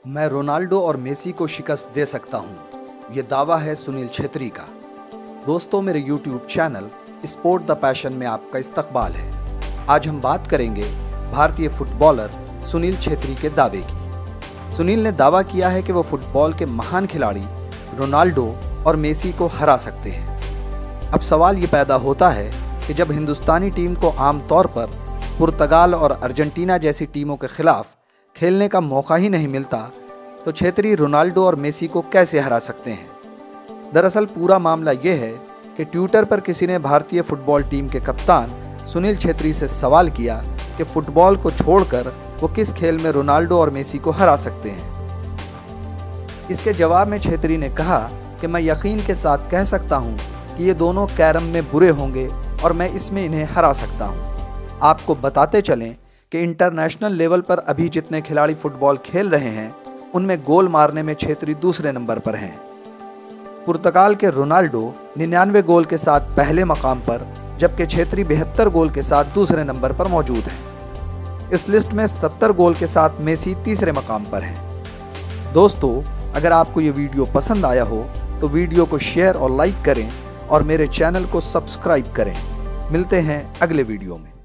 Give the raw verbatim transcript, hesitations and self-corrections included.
मैं रोनाल्डो और मेसी को शिकस्त दे सकता हूं, ये दावा है सुनील छेत्री का। दोस्तों, मेरे YouTube channel sport the passion में आपका इस्तकबाल है। आज हम बात करेंगे भारतीय फुटबॉलर सुनील छेत्री के दावे की। सुनील ने दावा किया है कि वो फुटबॉल के महान खिलाड़ी रोनाल्डो और मेसी को हरा सकते हैं। अब सवाल ये पैदा होता है कि जब हिंदुस्तानी टीम को आमतौर पर पुर्तगाल और अर्जेंटीना जैसी टीमों के खिलाफ खेलने का मौका ही नहीं मिलता, तो छेत्री रोनाल्डो और मेसी को कैसे हरा सकते हैं। दरअसल पूरा मामला ये है कि ट्विटर पर किसी ने भारतीय फुटबॉल टीम के कप्तान सुनील छेत्री से सवाल किया कि फुटबॉल को छोड़कर वो किस खेल में रोनाल्डो और मेसी को हरा सकते हैं। इसके जवाब में छेत्री ने कहा कि मैं यकीन के साथ कह सकता हूँ कि ये दोनों कैरम में बुरे होंगे और मैं इसमें इन्हें हरा सकता हूँ। आपको बताते चलें कि इंटरनेशनल लेवल पर अभी जितने खिलाड़ी फुटबॉल खेल रहे हैं, उनमें गोल मारने में छेत्री दूसरे नंबर पर हैं। पुर्तगाल के रोनाल्डो निन्यानवे गोल के साथ पहले मकाम पर, जबकि छेत्री बहत्तर गोल के साथ दूसरे नंबर पर मौजूद हैं। इस लिस्ट में सत्तर गोल के साथ मेसी तीसरे मकाम पर हैं। दोस्तों, अगर आपको ये वीडियो पसंद आया हो तो वीडियो को शेयर और लाइक करें और मेरे चैनल को सब्सक्राइब करें। मिलते हैं अगले वीडियो में।